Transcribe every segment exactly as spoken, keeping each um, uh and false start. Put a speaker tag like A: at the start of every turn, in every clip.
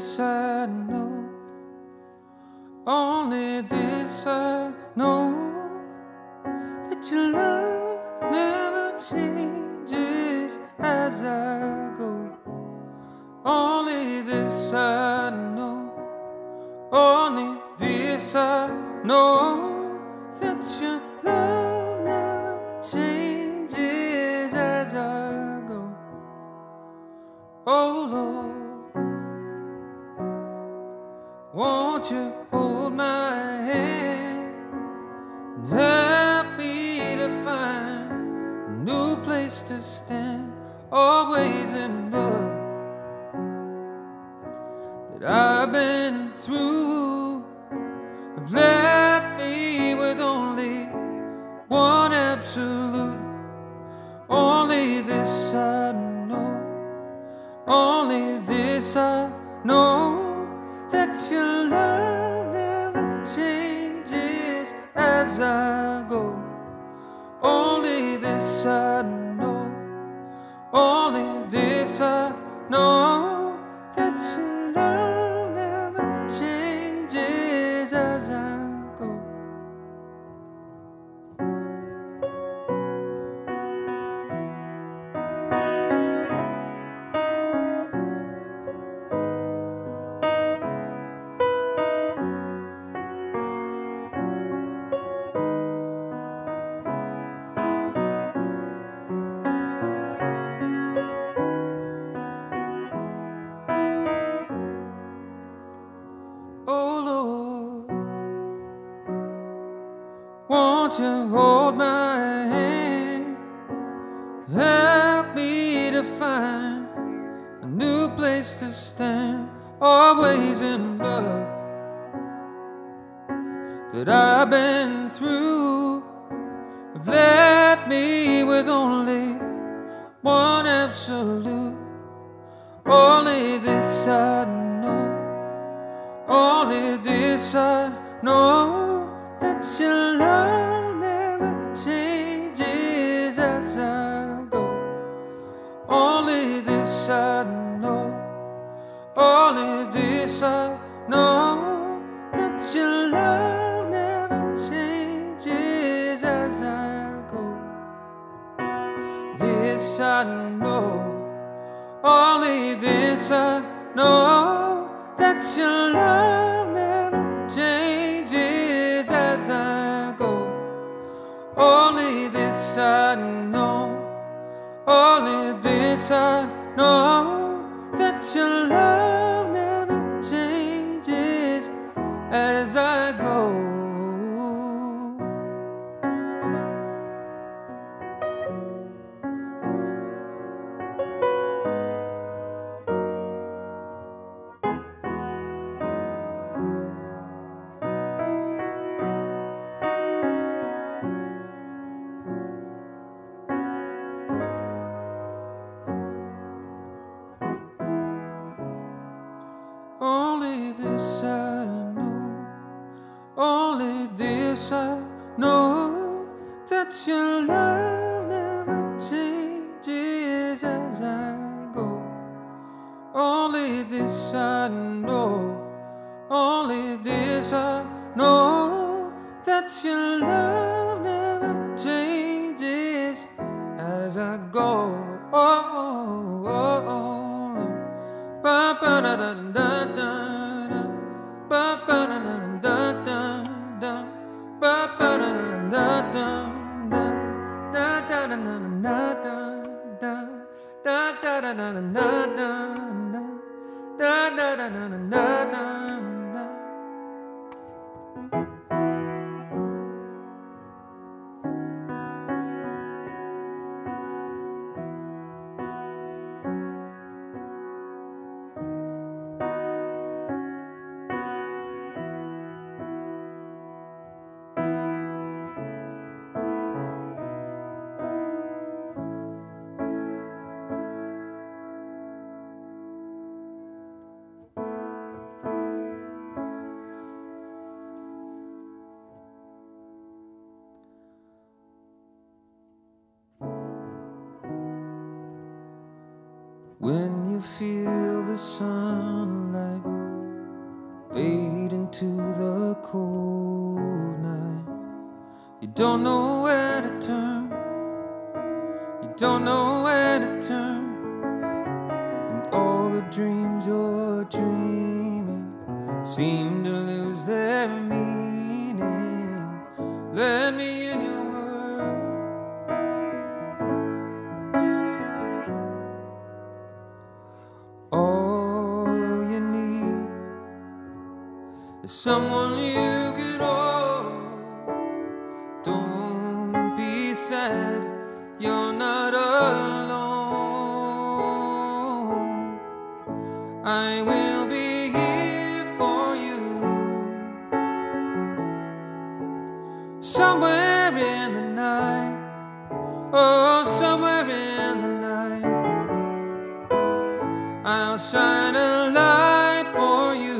A: this I know, only this I know, that your love never changes as I go. Only this I know, only this I know, that your love never changes as I go. Oh Lord, won't you hold my hand and help me to find a new place to stand, always in love. That I've been through have left me with only one absolute. Only this I know, only this I know, that your love never changes as I go. Only this I know, only this I know, that your love never changes as I go. Oh Lord, won't you hold my hand, help me to find a new place to stand, always in love. That I've been through have left me with only one absolute. Only this I know, only this I know, that your love never changes as I go. Only this I know, only this I know, that your love never changes as I go. This I know, only this I know, that your love never changes as I go. Only this I know, only this I know, that your love never changes as I go. Only this I know, only this I know, that your love never changes as I go. Only this I know, only this I know, that your love never changes as I go. Oh, oh, oh, oh. Ba ba da da da da da, ba ba da da da da, ba ba da da da da, da da da da da da, da da da da da da, da da da da da da. When you feel the sunlight fade into the cold night. You don't know where to turn, you don't know where to turn, and all the dreams you're dreaming seem to lose their meaning. Let me in your world. All you need is someone you can hold. Don't be sad, you're not alone. I will be here for you. Somewhere in the night, oh, somewhere in the night, I'll shine a light for you.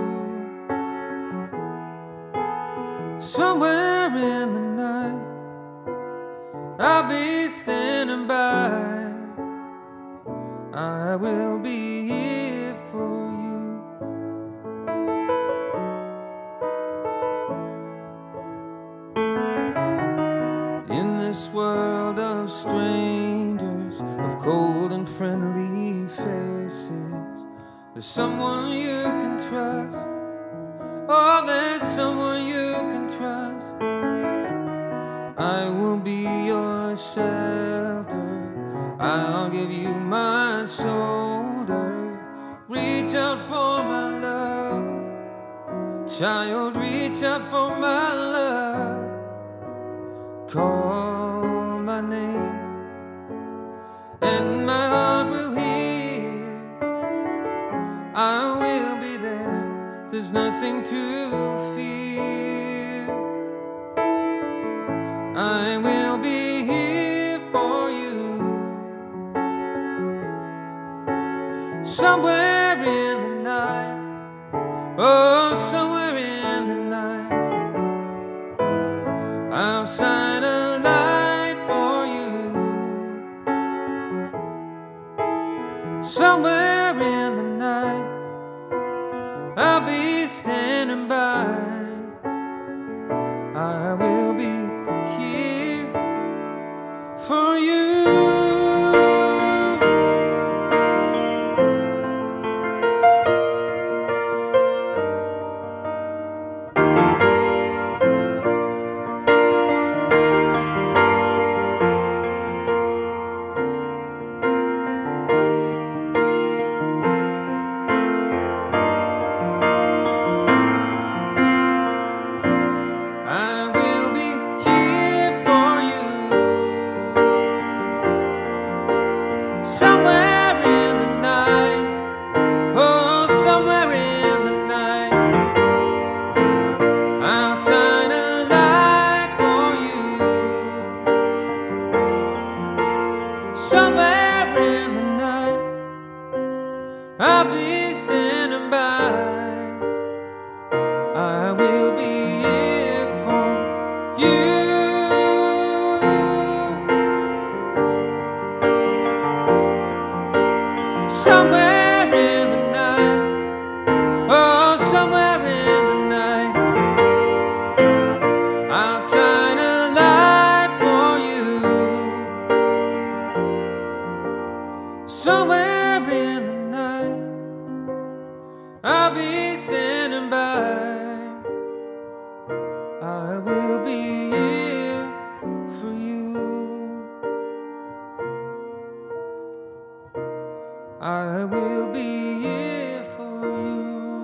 A: Somewhere in the night, I'll be standing by. I will be here for you. In this world of strangers, of cold and friendly faces, there's someone you can trust. Oh, there's someone you can trust. I will be your shelter, I'll give you my shoulder. Reach out for my love, child, reach out for my love. Call my name and my heart will hear. I will be there, there's nothing to fear. I will be here for you. Somewhere in the night, oh, somewhere in the night, I'll shine a light for you. Somewhere in the night, I'll be standing by. I will be here for you. Somewhere in the night, I'll be standing by. I will be here for you. Somewhere in the night, oh, somewhere in the night, I'll shine a light for you. Somewhere in the night, I'll be standing by. I will be here for you. I will be here for you.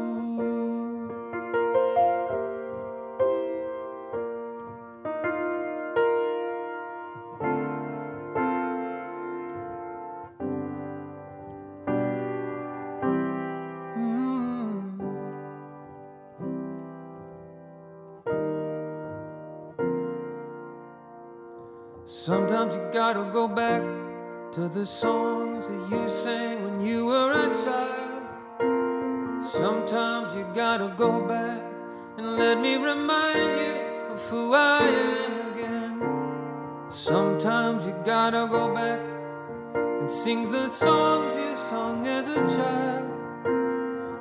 A: Sometimes you gotta go back to the songs that you sang when you were a child. Sometimes you gotta go back and let me remind you of who I am again. Sometimes you gotta go back and sing the songs you sung as a child.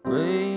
A: great